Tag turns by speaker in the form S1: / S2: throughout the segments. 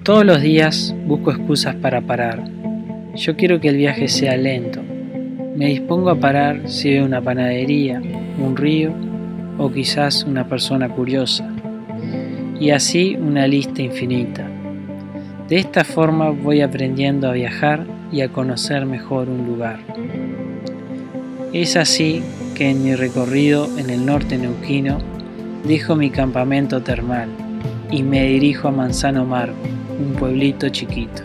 S1: Todos los días busco excusas para parar. Yo quiero que el viaje sea lento. Me dispongo a parar si veo una panadería, un río o quizás una persona curiosa. Y así una lista infinita. De esta forma voy aprendiendo a viajar y a conocer mejor un lugar. Es así que en mi recorrido en el norte neuquino dejo mi campamento termal y me dirijo a Manzano Margo, un pueblito chiquito.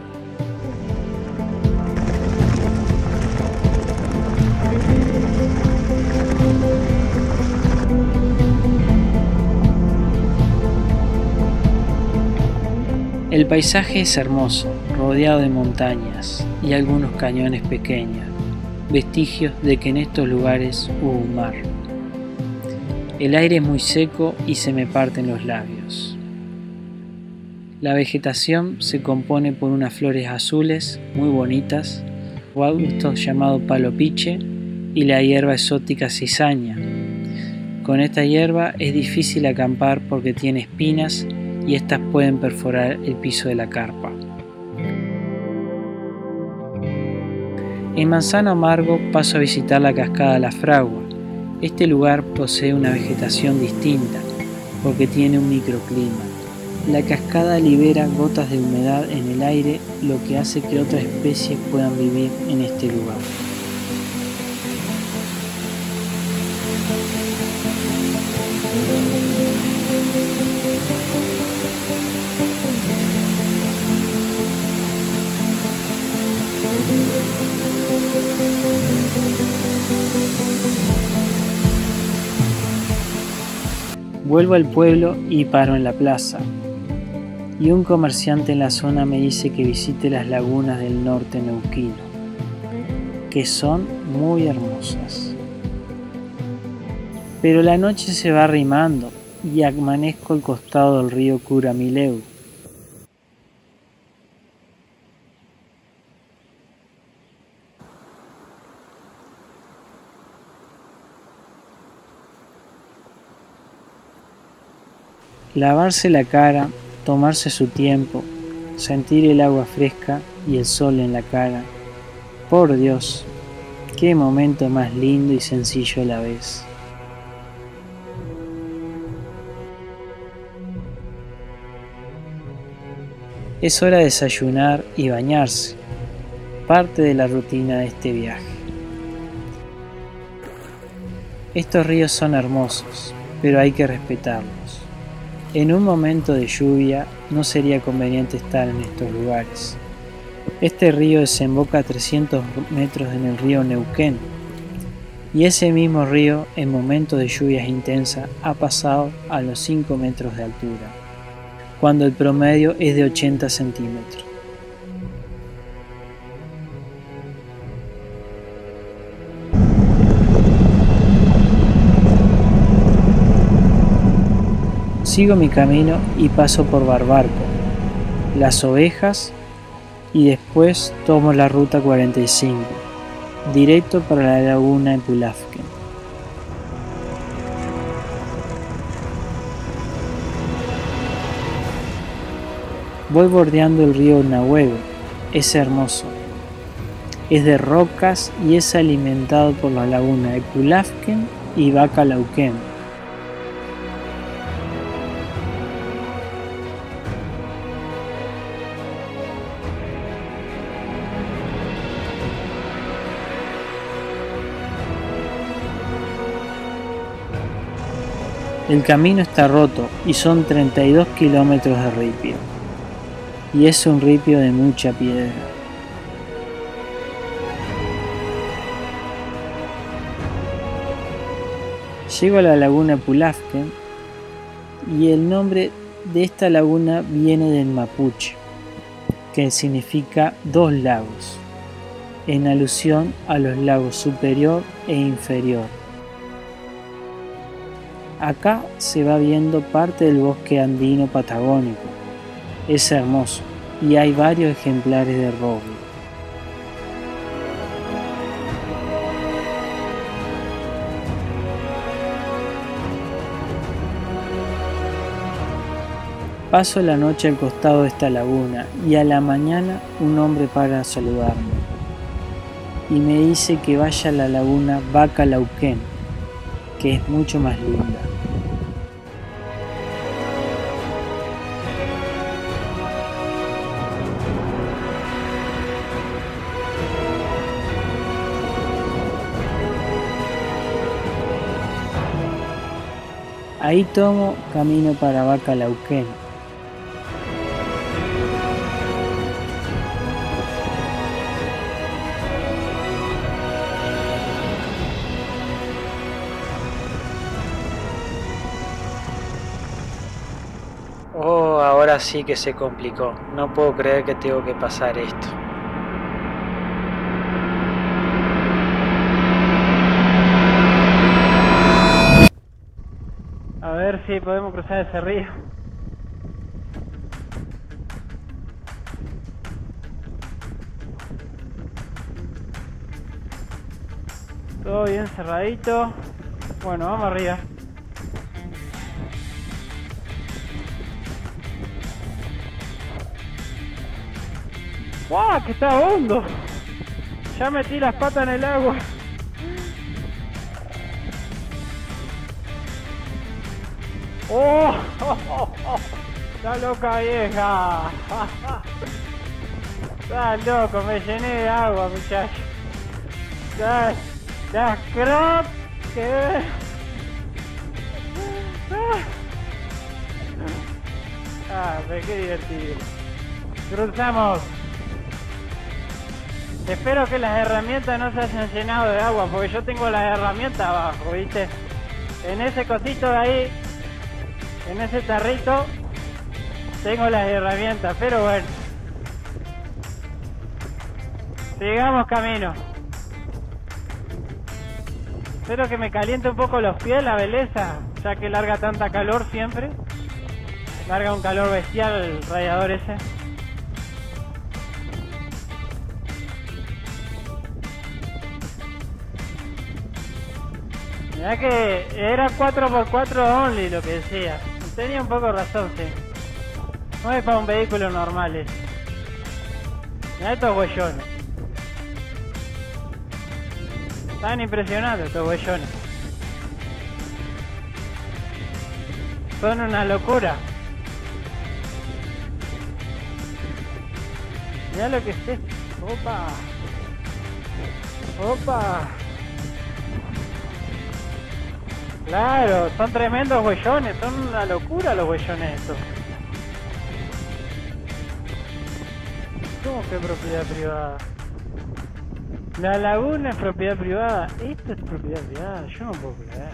S1: El paisaje es hermoso, rodeado de montañas y algunos cañones pequeños, vestigios de que en estos lugares hubo un mar. El aire es muy seco y se me parten los labios. La vegetación se compone por unas flores azules muy bonitas, un arbusto llamado palo piche y la hierba exótica cizaña. Con esta hierba es difícil acampar porque tiene espinas y estas pueden perforar el piso de la carpa. En Manzano Margo paso a visitar la cascada La Fragua. Este lugar posee una vegetación distinta porque tiene un microclima. La cascada libera gotas de humedad en el aire, lo que hace que otras especies puedan vivir en este lugar. Vuelvo al pueblo y paro en la plaza. Y un comerciante en la zona me dice que visite las lagunas del norte neuquino, que son muy hermosas. Pero la noche se va arrimando y amanezco al costado del río Curamileu. Lavarse la cara, tomarse su tiempo, sentir el agua fresca y el sol en la cara. Por Dios, qué momento más lindo y sencillo a la vez. Es hora de desayunar y bañarse, parte de la rutina de este viaje. Estos ríos son hermosos, pero hay que respetarlos. En un momento de lluvia no sería conveniente estar en estos lugares. Este río desemboca a 300 metros en el río Neuquén y ese mismo río en momentos de lluvias intensas ha pasado a los 5 metros de altura, cuando el promedio es de 80 centímetros. Sigo mi camino y paso por Barbarco, Las Ovejas y después tomo la ruta 45, directo para la laguna Epulafquen. Voy bordeando el río Nahuel, es hermoso. Es de rocas y es alimentado por la laguna Epulafquen y Bacalauquén. El camino está roto y son 32 kilómetros de ripio, y es un ripio de mucha piedra. Llego a la laguna Epulafquen y el nombre de esta laguna viene del mapuche, que significa dos lagos, en alusión a los lagos superior e inferior. Acá se va viendo parte del bosque andino patagónico. Es hermoso y hay varios ejemplares de roble. Paso la noche al costado de esta laguna y a la mañana un hombre para a saludarme y me dice que vaya a la laguna Bacalauquén, que es mucho más linda. Ahí tomo camino para Bacalauquén. Oh, ahora sí que se complicó. No puedo creer que tengo que pasar esto. A ver si podemos cruzar ese río. Todo bien cerradito. Bueno, vamos arriba. ¡Guau! ¡Que está hondo! Ya metí las patas en el agua. ¡Oh! ¡Oh, oh, oh! ¡Está loca vieja! ¡Está loco! Me llené de agua, muchacho. ¡Está crop! ¿Qué? Pero qué divertido. Cruzamos. Espero que las herramientas no se hayan llenado de agua, porque yo tengo las herramientas abajo, ¿viste? En ese cosito de ahí, en ese tarrito, tengo las herramientas, pero bueno. Sigamos camino. Espero que me caliente un poco los pies la belleza, ya que larga tanta calor siempre. Larga un calor bestial el radiador ese. Mirá que era 4x4 only lo que decía. Tenía un poco razón, sí. No es para un vehículo normal eso. Mirá estos huellones. Están impresionantes estos huellones. Son una locura. Mirá lo que es esto. Opa. Opa. Claro, son tremendos huellones, son una locura los huellones estos. ¿Cómo que propiedad privada? La laguna es propiedad privada. Esto es propiedad privada, yo no puedo creer.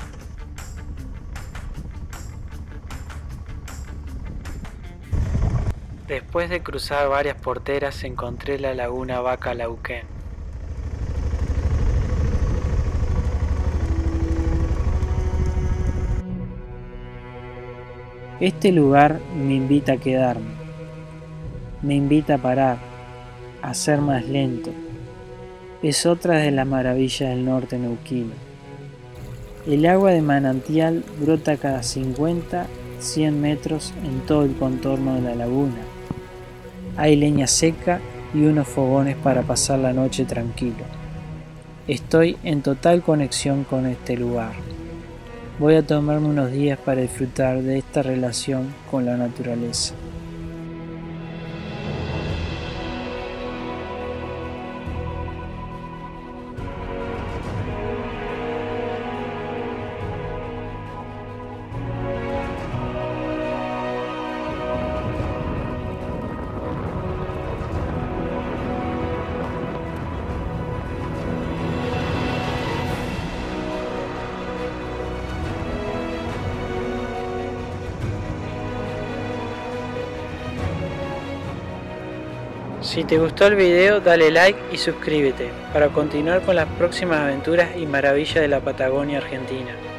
S1: Después de cruzar varias porteras encontré la laguna Bacalauquén. Este lugar me invita a quedarme, me invita a parar, a ser más lento. Es otra de las maravillas del norte neuquino. El agua de manantial brota cada 50-100 metros en todo el contorno de la laguna. Hay leña seca y unos fogones para pasar la noche tranquilo. Estoy en total conexión con este lugar. Voy a tomarme unos días para disfrutar de esta relación con la naturaleza. Si te gustó el video, dale like y suscríbete para continuar con las próximas aventuras y maravillas de la Patagonia Argentina.